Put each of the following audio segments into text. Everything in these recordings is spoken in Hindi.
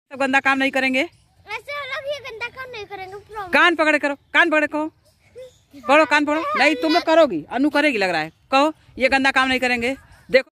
सब गंदा काम नहीं करेंगे। ऐसे हम लोग ये गंदा काम नहीं करेंगे। कान पकड़े करो, कान पकड़े कहो, पढ़ो कान पढ़ो। नहीं तुम लोग करोगी, अनु करेगी लग रहा है। कहो ये गंदा काम नहीं करेंगे। देखो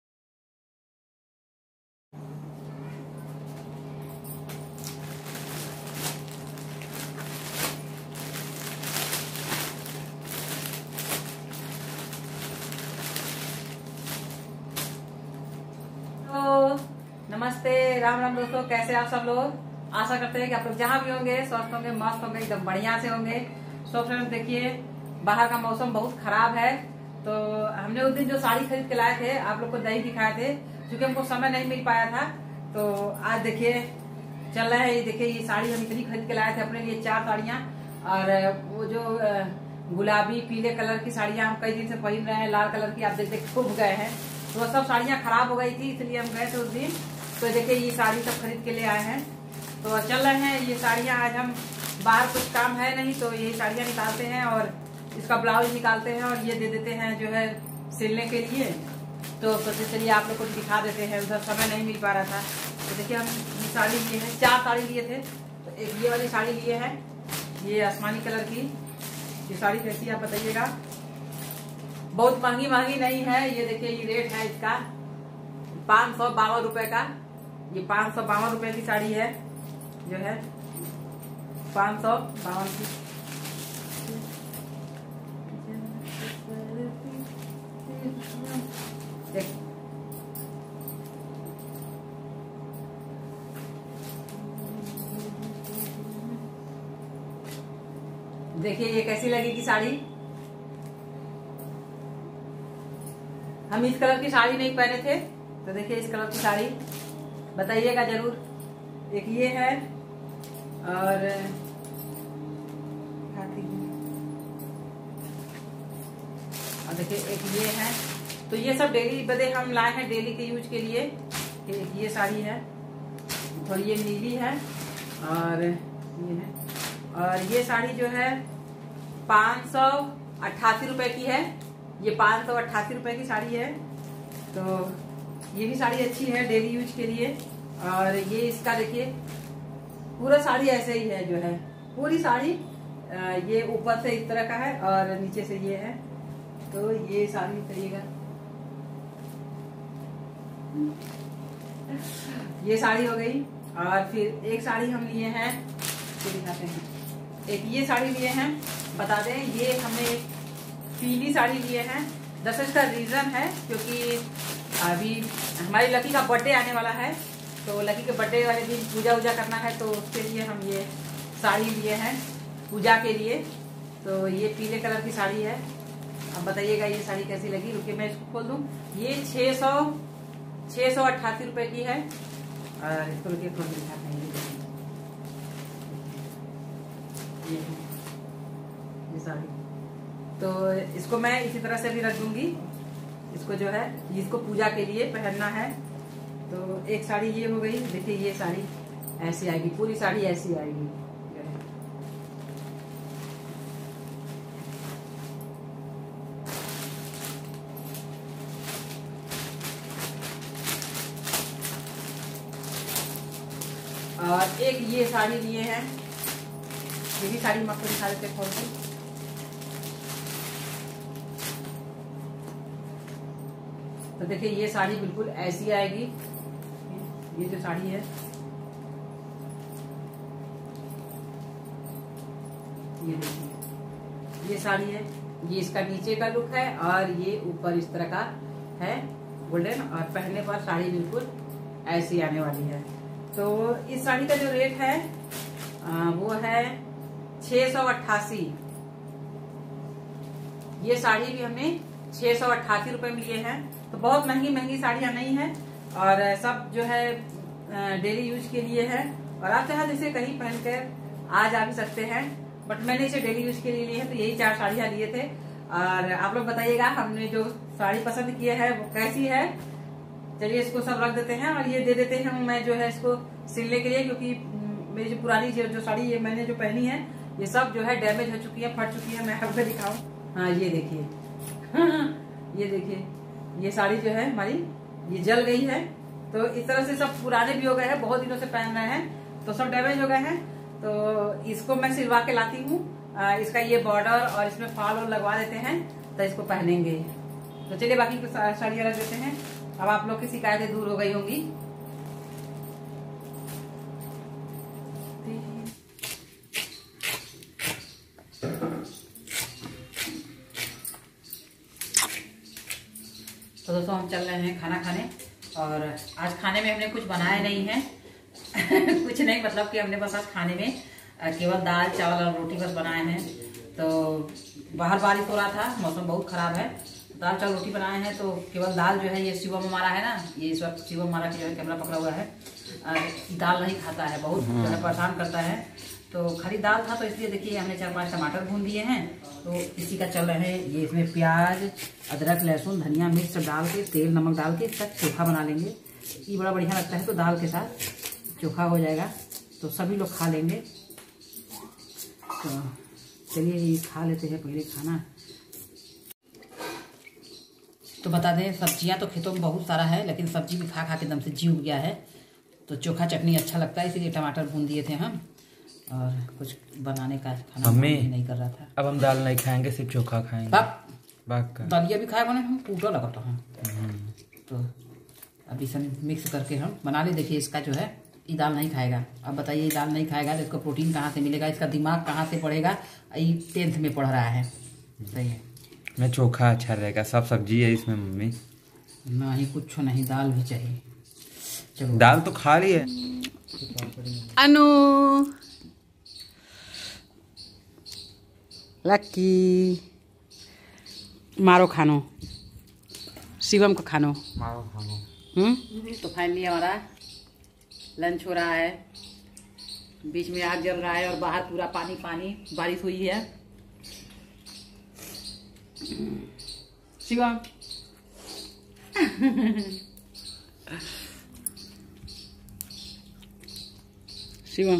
नमस्ते, राम राम दोस्तों, कैसे आप सब लोग। आशा करते हैं कि आप लोग जहाँ भी होंगे स्वस्थ होंगे, मस्त होंगे, एकदम बढ़िया से होंगे। सो फ्रेंड्स देखिए, बाहर का मौसम बहुत खराब है। तो हमने उस दिन जो साड़ी खरीद के लाए थे, आप लोग को दही दिखाए थे, क्योंकि हमको समय नहीं मिल पाया था। तो आज देखिए चल रहा है। ये देखिए ये साड़ी हम इतनी खरीद के लाए थे अपने लिए, 4 साड़ियाँ। और वो जो गुलाबी पीले कलर की साड़ियाँ हम कई दिन से पहन रहे हैं, लाल कलर की आप देख खूब गए हैं। तो वो सब साड़ियाँ खराब हो गई थी, इसलिए हम गए थे उस दिन। तो देखिए ये साड़ी सब खरीद के ले आए हैं। तो चल रहे हैं ये साड़ियाँ। आज हम बाहर कुछ काम है नहीं, तो यही साड़ियाँ निकालते हैं और इसका ब्लाउज निकालते हैं और ये दे देते हैं जो है सिलने के लिए। तो सोचे चलिए आप लोग को दिखा देते हैं, उधर समय नहीं मिल पा रहा था। तो देखिए हम ये साड़ी लिए हैं, 4 साड़ी लिए थे। तो एक ये वाली साड़ी लिए है, ये आसमानी कलर की। ये साड़ी कैसी आप बताइएगा। बहुत महंगी नहीं है। ये देखिए ये रेट है इसका 552 रुपए का। ये 552 रुपए की साड़ी है, जो है 552 की। देखिए ये कैसी लगेगी साड़ी। हम इस कलर की साड़ी नहीं पहने थे, तो देखिए इस कलर की साड़ी बताइएगा जरूर। एक ये है और देखिए एक ये है। तो ये सब डेली बदे हम लाए हैं, डेली के यूज के लिए। एक ये साड़ी है, थोड़ी ये नीली है और ये है। और ये साड़ी जो है 588 रुपए की है। ये 588 रुपए की साड़ी है। तो ये भी साड़ी अच्छी है डेली यूज के लिए। और ये इसका देखिए पूरा साड़ी ऐसे ही है, जो है पूरी साड़ी ये ऊपर से इस तरह का है और नीचे से ये है। तो ये साड़ी करिएगा, ये साड़ी हो गई। और फिर एक साड़ी हम लिए हैं, ये दिखाते हैं। एक ये साड़ी लिए हैं, बता दें ये हमने पीली साड़ी लिए हैं। दरअसल इसका रीजन है क्योंकि अभी हमारी लकी का बर्थडे आने वाला है। तो लकी के बर्थडे वाले दिन पूजा करना है, तो उसके लिए हम ये साड़ी लिए हैं पूजा के लिए। तो ये पीले कलर की साड़ी है। अब बताइएगा ये साड़ी कैसी लगी। रुकिए मैं इसको खोल दूं। ये 688 रुपए की है। और इसको रुकिए खोल दिखाते हैं। ये साड़ी तो इसको मैं इसी तरह से भी रख दूंगी। इसको जो है इसको पूजा के लिए पहनना है। तो एक साड़ी ये हो गई। देखिए ये साड़ी ऐसी आएगी, पूरी साड़ी ऐसी आएगी। और एक ये साड़ी लिए हैं, ये भी साड़ी मैं आपको दिखा देते खोल के। तो देखिए ये साड़ी बिल्कुल ऐसी आएगी। ये जो साड़ी है ये देखिए ये साड़ी है। ये इसका नीचे का लुक है और ये ऊपर इस तरह का है गोल्डन। और पहनने पर साड़ी बिल्कुल ऐसी आने वाली है। तो इस साड़ी का जो रेट है वो है 688। ये साड़ी भी हमने 688 रुपए में लिए हैं। तो बहुत महंगी साड़ियां नहीं है और सब जो है डेली यूज के लिए है। और आप चाहे इसे कहीं पहनकर आ जा भी सकते हैं, बट मैंने इसे डेली यूज के लिए लिए है। तो यही 4 साड़ियां लिए थे। और आप लोग बताइएगा हमने जो साड़ी पसंद की है वो कैसी है। चलिए इसको सब रख देते हैं और ये दे देते हैं मैं जो है इसको सिलने के लिए, क्योंकि मेरी जो पुरानी जो साड़ी ये मैंने जो पहनी है ये सब जो है डैमेज हो चुकी है, फट चुकी है। मैं आपको दिखाऊं। हाँ ये देखिए ये देखिए ये साड़ी जो है हमारी ये जल गई है। तो इस तरह से सब पुराने भी हो गए हैं, बहुत दिनों से पहन रहे हैं। तो सब डैमेज हो गए हैं। तो इसको मैं सिलवा के लाती हूँ। इसका ये बॉर्डर और इसमें फॉल और लगवा देते हैं, तो इसको पहनेंगे। तो चलिए बाकी की साड़ियाँ रख देते हैं। अब आप लोग की शिकायतें दूर हो गई होंगी। तो दोस्तों हम चल रहे हैं खाना खाने, और आज खाने में हमने कुछ बनाया नहीं है कुछ नहीं, मतलब कि हमने बस आज खाने में केवल दाल चावल और रोटी बस बनाए हैं। तो बाहर बारिश हो रहा था, मौसम बहुत खराब है, दाल चावल रोटी बनाए हैं। तो केवल दाल जो है, ये शिवम हमारा है ना, ये इस वक्त शिवम हमारा जो है कैमरा पकड़ा हुआ है, दाल नहीं खाता है, बहुत जो है परेशान करता है। तो खाली दाल था, तो इसलिए देखिए हमने 4-5 टमाटर भून दिए हैं। तो इसी का चल रहे हैं, ये इसमें प्याज अदरक लहसुन धनिया मिर्च डाल के तेल नमक डाल के इसका चोखा बना लेंगे। ये बड़ा बढ़िया लगता है, तो दाल के साथ चोखा हो जाएगा, तो सभी लोग खा लेंगे। तो चलिए ये खा लेते हैं पहले खाना। तो बता दें, सब्जियां तो खेतों में बहुत सारा है, लेकिन सब्जी भी खा खा के दम से जी उग गया है। तो चोखा चटनी अच्छा लगता है, इसीलिए टमाटर भून दिए थे हम, और कुछ बनाने का खाना नहीं कर रहा था। अब हम दाल नहीं खाएंगे, सिर्फ चोखा खाएंगे। दलिया भी खाए बने हम पूरा लगता हूँ। तो अभी सब मिक्स करके हम बना ले। देखिए इसका जो है, ये दाल नहीं खाएगा। अब बताइए, ये दाल नहीं खाएगा तो इसको प्रोटीन कहाँ से मिलेगा, इसका दिमाग कहाँ से पढ़ेगा। ये 10th में पढ़ रहा है। सही है, मैं चोखा अच्छा रहेगा, सब सब्जी है इसमें मम्मी। नहीं कुछ नहीं, दाल भी चाहिए। चलो दाल तो खा ली है। अनु लक्की मारो खानो, शिवम को खानो। तो फाइनली हमारा लंच हो रहा है, बीच में आग जल रहा है और बाहर पूरा पानी पानी बारिश हुई है। शिवम शिवम।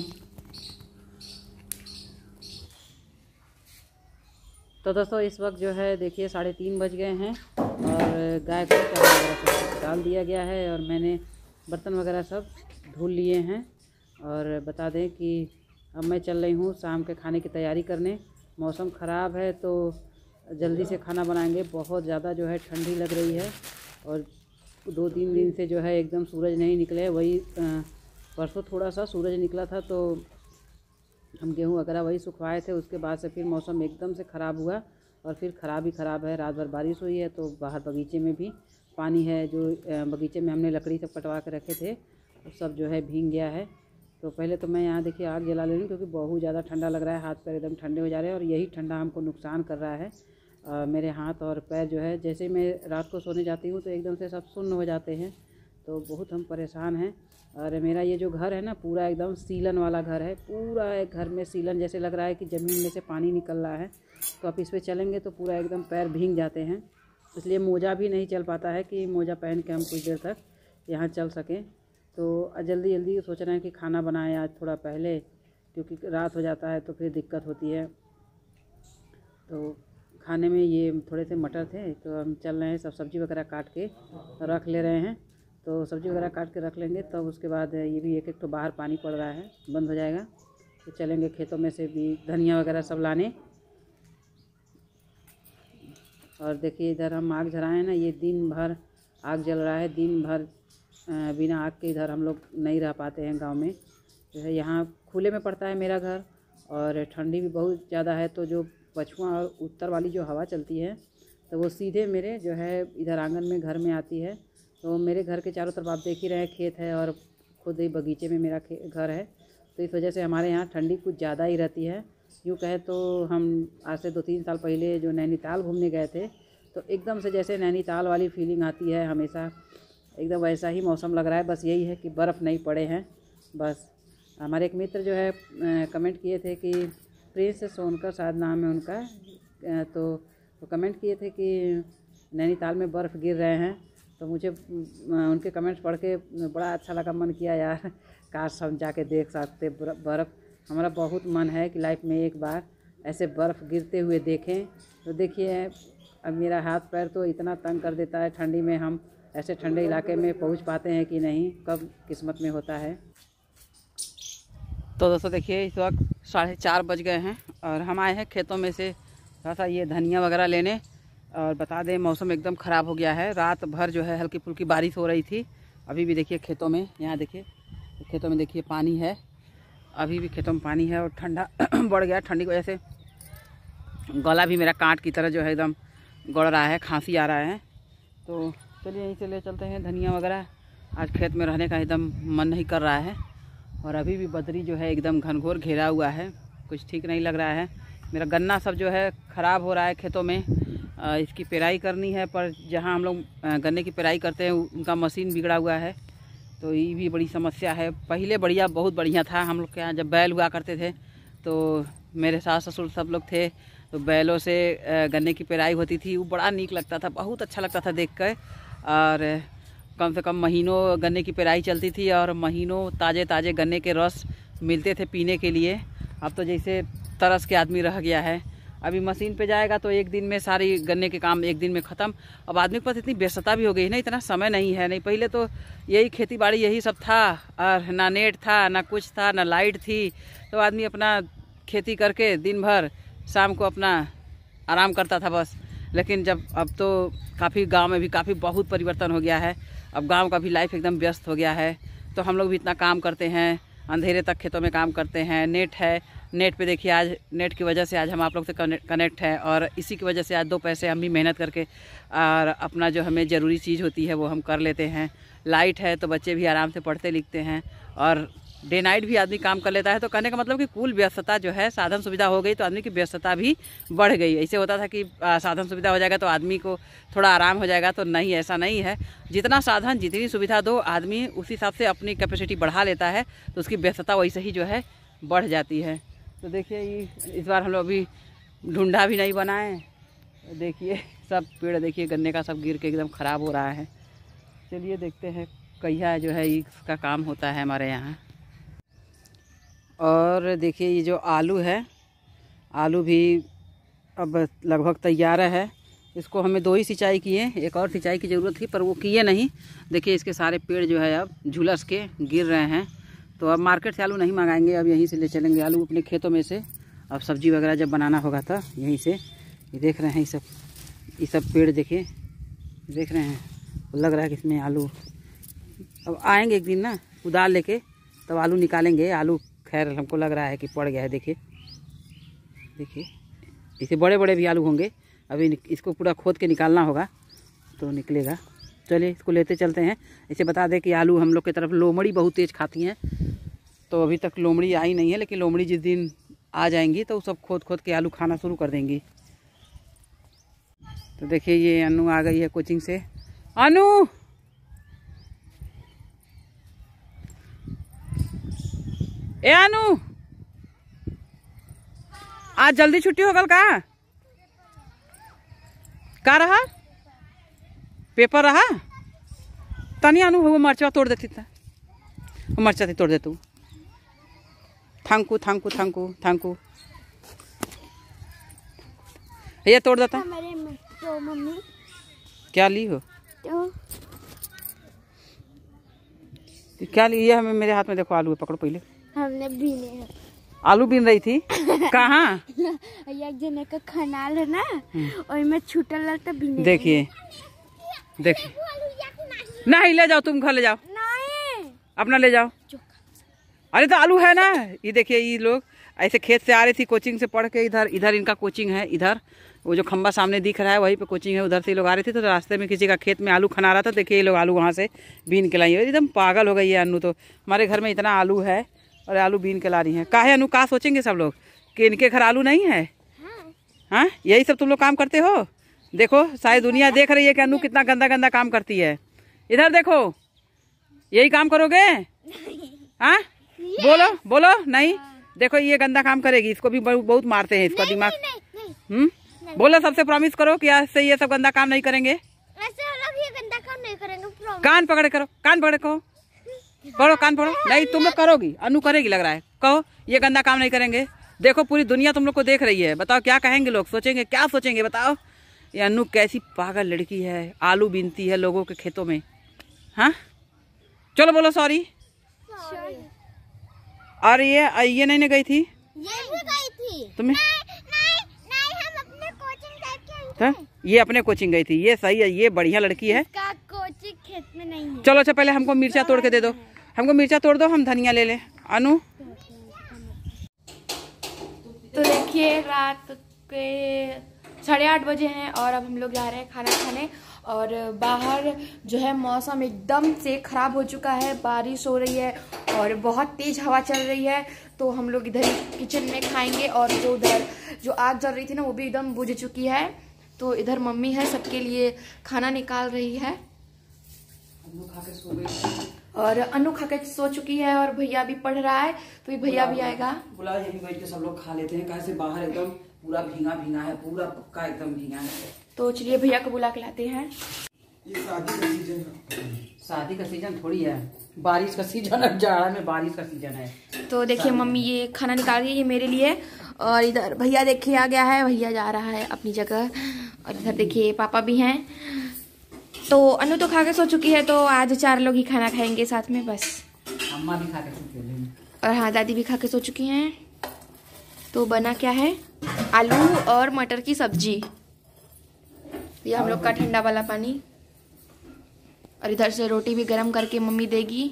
तो दोस्तों इस वक्त जो है देखिए 3:30 बज गए हैं, और गाय को चारा वगैरह सब डाल दिया गया है, और मैंने बर्तन वगैरह सब धुल लिए हैं। और बता दें कि अब मैं चल रही हूँ शाम के खाने की तैयारी करने। मौसम ख़राब है, तो जल्दी से खाना बनाएंगे। बहुत ज़्यादा जो है ठंडी लग रही है, और 2-3 दिन से जो है एकदम सूरज नहीं निकले। वही परसों थोड़ा सा सूरज निकला था, तो हम गेहूँ वगैरह वही सुखवाए थे। उसके बाद से फिर मौसम एकदम से ख़राब हुआ, और फिर ख़राब ही ख़राब है। रात भर बारिश हुई है, तो बाहर बगीचे में भी पानी है। जो बगीचे में हमने लकड़ी सब कटवा के रखे थे, वो सब जो है भीग गया है। तो पहले तो मैं यहाँ देखिए आग जला ले रही हूँ, क्योंकि बहुत ज़्यादा ठंडा लग रहा है, हाथ पैर एकदम ठंडे हो जा रहे हैं, और यही ठंडा हमको नुकसान कर रहा है। मेरे हाथ और पैर जो है, जैसे मैं रात को सोने जाती हूँ तो एकदम से सब सुन्न हो जाते हैं। तो बहुत हम परेशान हैं। और मेरा ये जो घर है ना, पूरा एकदम सीलन वाला घर है। पूरा एक घर में सीलन, जैसे लग रहा है कि ज़मीन में से पानी निकल रहा है। तो आप इस पर चलेंगे तो पूरा एकदम पैर भीग जाते हैं, इसलिए मोजा भी नहीं चल पाता है कि मोजा पहन के हम कुछ देर तक यहाँ चल सकें। तो जल्दी जल्दी सोच रहे हैं कि खाना बनाएं आज थोड़ा पहले, क्योंकि रात हो जाता है तो फिर दिक्कत होती है। तो खाने में ये थोड़े से मटर थे, तो हम चल रहे हैं सब सब्ज़ी वगैरह काट के रख ले रहे हैं। तो सब्ज़ी वगैरह काट के रख लेंगे, तब उसके बाद ये भी एक तो बाहर पानी पड़ रहा है, बंद हो जाएगा। तो चलेंगे खेतों में से भी धनिया वगैरह सब लाने। और देखिए इधर हम आग जलाए हैं ना, ये दिन भर आग जल रहा है। दिन भर बिना आग के इधर हम लोग नहीं रह पाते हैं गांव में। जैसे यहाँ खुले में पड़ता है मेरा घर, और ठंडी भी बहुत ज़्यादा है। तो जो पछुआ और उत्तर वाली जो हवा चलती है, तो वो सीधे मेरे जो है इधर आंगन में घर में आती है। तो मेरे घर के चारों तरफ आप देख ही रहे हैं खेत है, और खुद ही बगीचे में मेरा घर है। तो इस वजह से हमारे यहाँ ठंडी कुछ ज़्यादा ही रहती है। यूँ कहे तो हम आज से 2-3 साल पहले जो नैनीताल घूमने गए थे, तो एकदम से जैसे नैनीताल वाली फीलिंग आती है हमेशा, एकदम वैसा ही मौसम लग रहा है। बस यही है कि बर्फ़ नहीं पड़े हैं बस। हमारे एक मित्र जो है कमेंट किए थे कि प्रिंस सोनकर शायद नाम है उनका, तो वो कमेंट किए थे कि नैनीताल में बर्फ़ गिर रहे हैं। तो मुझे उनके कमेंट्स पढ़ के बड़ा अच्छा लगा, मन किया यार काश हम जाके देख सकते बर्फ़। हमारा बहुत मन है कि लाइफ में एक बार ऐसे बर्फ़ गिरते हुए देखें। तो देखिए अब मेरा हाथ पैर तो इतना तंग कर देता है ठंडी में, हम ऐसे ठंडे इलाके में पहुंच पाते हैं कि नहीं, कब किस्मत में होता है। तो दोस्तों देखिए इस वक्त 4:30 बज गए हैं और हम आए हैं खेतों में से थोड़ा सा ये धनिया वगैरह लेने। और बता दें मौसम एकदम ख़राब हो गया है, रात भर जो है हल्की फुल्की बारिश हो रही थी। अभी भी देखिए खेतों में, यहाँ देखिए खेतों में देखिए पानी है, अभी भी खेतों में पानी है और ठंडा बढ़ गया। ठंडी की वजह से गला भी मेरा कांट की तरह जो है एकदम गड़ रहा है, खांसी आ रहा है। तो चलिए यहीं से ले चलते हैं धनिया वगैरह। आज खेत में रहने का एकदम मन नहीं कर रहा है और अभी भी बदरी जो है एकदम घनघोर घेरा हुआ है, कुछ ठीक नहीं लग रहा है। मेरा गन्ना सब जो है ख़राब हो रहा है खेतों में। इसकी पेराई करनी है, पर जहाँ हम लोग गन्ने की पेराई करते हैं उनका मशीन बिगड़ा हुआ है, तो ये भी बड़ी समस्या है। पहले बहुत बढ़िया था, हम लोग के यहाँ जब बैल हुआ करते थे तो मेरे सास ससुर सब लोग थे, तो बैलों से गन्ने की पेराई होती थी, वो बड़ा नीक लगता था, बहुत अच्छा लगता था देख कर। और कम से कम महीनों गन्ने की पेराई चलती थी और महीनों ताज़े ताज़े गन्ने के रस मिलते थे पीने के लिए। अब तो जैसे तरस के आदमी रह गया है। अभी मशीन पे जाएगा तो एक दिन में सारी गन्ने के काम एक दिन में ख़त्म। अब आदमी के पास इतनी व्यस्तता भी हो गई है ना, इतना समय नहीं है। नहीं पहले तो यही खेती बाड़ी यही सब था, और ना नेट था, ना कुछ था, ना लाइट थी, तो आदमी अपना खेती करके दिन भर शाम को अपना आराम करता था बस। लेकिन अब तो काफ़ी गांव में भी काफ़ी बहुत परिवर्तन हो गया है। अब गांव का भी लाइफ एकदम व्यस्त हो गया है, तो हम लोग भी इतना काम करते हैं, अंधेरे तक खेतों में काम करते हैं। नेट है, नेट पे देखिए आज नेट की वजह से आज हम आप लोग से कनेक्ट है, और इसी की वजह से आज 2 पैसे हम भी मेहनत करके और अपना जो हमें ज़रूरी चीज़ होती है वो हम कर लेते हैं। लाइट है तो बच्चे भी आराम से पढ़ते लिखते हैं, और डे नाइट भी आदमी काम कर लेता है। तो कहने का मतलब कि कुल व्यस्तता जो है, साधन सुविधा हो गई तो आदमी की व्यस्तता भी बढ़ गई। ऐसे होता था कि साधन सुविधा हो जाएगा तो आदमी को थोड़ा आराम हो जाएगा, तो नहीं, ऐसा नहीं है। जितना साधन जितनी सुविधा दो, आदमी उस हिसाब से अपनी कैपेसिटी बढ़ा लेता है, तो उसकी व्यस्तता वैसे ही जो है बढ़ जाती है। तो देखिए इस बार हम लोग अभी ढूंढा भी नहीं बनाए। देखिए सब पेड़ देखिए गन्ने का सब गिर के एकदम ख़राब हो रहा है। चलिए देखते हैं कहिया जो है इसका काम होता है हमारे यहाँ। और देखिए ये जो आलू है, आलू भी अब लगभग तैयार है। इसको हमें 2 ही सिंचाई किए, एक और सिंचाई की ज़रूरत थी पर वो किए नहीं। देखिए इसके सारे पेड़ जो है अब झुलस के गिर रहे हैं। तो अब मार्केट से आलू नहीं मंगाएंगे, अब यहीं से ले चलेंगे आलू अपने खेतों में से। अब सब्जी वगैरह जब बनाना होगा तो यहीं से। ये देख रहे हैं ये सब पेड़ देखिए, देख रहे हैं, लग रहा है कि इसमें आलू अब आएंगे एक दिन ना उधार लेके, तब आलू निकालेंगे। आलू खैर हमको लग रहा है कि पड़ गया है। देखिए इसे बड़े बड़े भी आलू होंगे, अभी इसको पूरा खोद के निकालना होगा तो निकलेगा। चलिए इसको लेते चलते हैं। इसे बता दें कि आलू हम लोग की तरफ लोमड़ी बहुत तेज़ खाती हैं, तो अभी तक लोमड़ी आई नहीं है, लेकिन लोमड़ी जिस दिन आ जाएंगी तो सब खोद के आलू खाना शुरू कर देंगी। तो देखिए ये अनु आ गई है कोचिंग से। अनु ए अनु, आज जल्दी छुट्टी हो गल का रहा? पेपर रहा? तनी अनु वो मरचा तोड़ देती था, वो मरचा तोड़ दे तू। थैंकू थैंकू थैंकू थैंकू, ये तोड़ देता। तो मम्मी क्या ली हो? तो क्या ली? ये हमें मेरे हाथ में देखो आलू है, पकड़ो पहले। हमने बीने आलू बीन रही थी कहाँ? एक जने का खनाल है ना, और में छूटल लगता बीने। देखिए नहीं, ले जाओ तुम घर, ले जाओ नहीं अपना ले जाओ। अरे तो आलू है ना। ये देखिए ये लोग ऐसे खेत से आ रही थी कोचिंग से पढ़ के, इधर इनका कोचिंग है। इधर वो जो खंबा सामने दिख रहा है वहीं पे कोचिंग है, उधर से लोग आ रहे थे। तो रास्ते में किसी का खेत में आलू खना रहा था, देखिए ये लोग आलू वहाँ से बीन के लाई है। एकदम पागल हो गई है अनु, तो हमारे घर में इतना आलू है और आलू बीन के ला रही है। काहे अनु, का सोचेंगे सब लोग कि इनके घर आलू नहीं है? हाँ, यही सब तुम लोग काम करते हो। देखो सारी दुनिया देख रही है कि अनु कितना गंदा गंदा काम करती है। इधर देखो, यही काम करोगे? हाँ बोलो बोलो। नहीं देखो ये गंदा काम करेगी, इसको भी बहुत मारते हैं, इसका दिमाग। बोलो सबसे प्रॉमिस करो कि आज से ये सब गंदा काम नहीं करेंगे। ऐसे हम लोग ये गंदा काम नहीं करेंगे, प्रॉमिस। कान पकड़े करो, कान पकड़े कहो, पढ़ो कान पढ़ो। नहीं तुम लोग करोगी, अनु करेगी लग रहा है। कहो ये गंदा काम नहीं करेंगे। देखो पूरी दुनिया तुम लोग को देख रही है, बताओ क्या कहेंगे लोग, सोचेंगे क्या सोचेंगे बताओ। ये अनु कैसी पागल लड़की है, आलू बीनती है लोगों के खेतों में। हाँ चलो बोलो सॉरी। और ये नहीं गई थी, ये भी गई थी। तुम्हें नहीं, हम अपने कोचिंग टाइप के ये अपने कोचिंग गई थी। ये सही है, ये बढ़िया लड़की है। का कोचिंग खेत में नहीं है। चलो अच्छा पहले हमको मिर्चा तोड़ के दे दो, हमको मिर्चा तोड़ दो, हम धनिया ले लें। अनु तो देखिए रात के 8:30 बजे हैं और अब हम लोग जा रहे हैं खाना खाने। और बाहर जो है मौसम एकदम से ख़राब हो चुका है, बारिश हो रही है और बहुत तेज़ हवा चल रही है। तो हम लोग इधर किचन में खाएंगे और जो आग जल रही थी ना वो भी एकदम बुझ चुकी है। तो इधर मम्मी है सबके लिए खाना निकाल रही है और अनु खा के सो चुकी है और भैया भी पढ़ रहा है, तो ये भैया भी आएगा। बुला यहीं बैठ के सब लोग खा लेते हैं, कैसे बाहर एकदम पूरा भींगा भींगा है, पूरा पक्का एकदम भींगा है। तो चलिए भैया को बुला के लाते हैं। ये शादी का सीजन है। शादी का सीजन थोड़ी है, बारिश का सीजन है, जाड़ा में बारिश का सीजन है। तो देखिए मम्मी ये खाना निकाल रही है, ये मेरे लिए। और इधर भैया देखिए आ गया है, भैया जा रहा है अपनी जगह। और इधर देखिए पापा भी हैं। तो अनु तो खा के सो चुकी है, तो आज 4 लोग ही खाना खाएंगे साथ में बस। अम्मा भी खा के सो चुकी और हाँ दादी भी खा के सो चुकी हैं। तो बना क्या है, आलू और मटर की सब्जी, ये हम लोग का ठंडा वाला पानी। और इधर से रोटी भी गरम करके मम्मी देगी।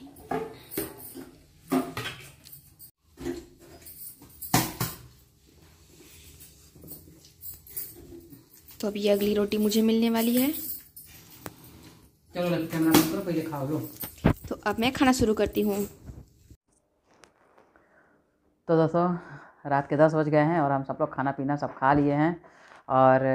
तो अभी अगली रोटी मुझे मिलने वाली है। चलो कैमरा बंद करो, पहले खाओ लो। तो अब मैं खाना शुरू करती हूँ। तो दोस्तों रात के 10 बज गए हैं और हम सब लोग खाना पीना सब खा लिए हैं। और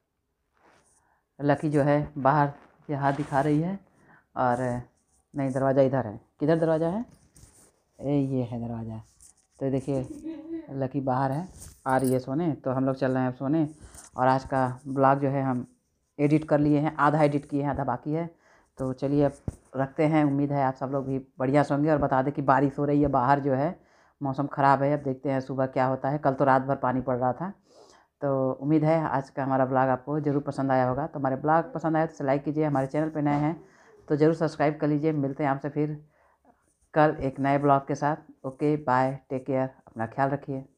लकी जो है बाहर ये हाथ दिखा रही है। और नहीं, दरवाज़ा इधर है। किधर दरवाज़ा है? ये है दरवाज़ा। तो देखिए लकी बाहर है, आ रही है सोने। तो हम लोग चल रहे हैं अब सोने। और आज का ब्लॉग जो है हम एडिट कर लिए हैं, आधा एडिट किए हैं, आधा बाकी है। तो चलिए अब रखते हैं। उम्मीद है आप सब लोग भी बढ़िया सोंगे। और बता दें कि बारिश हो रही है बाहर, जो है मौसम ख़राब है। अब देखते हैं सुबह क्या होता है। कल तो रात भर पानी पड़ रहा था। तो उम्मीद है आज का हमारा ब्लॉग आपको ज़रूर पसंद आया होगा। तो हमारे ब्लॉग पसंद आया तो लाइक कीजिए, हमारे चैनल पे नए हैं तो ज़रूर सब्सक्राइब कर लीजिए। मिलते हैं आपसे फिर कल एक नए ब्लॉग के साथ। ओके बाय, टेक केयर, अपना ख्याल रखिए।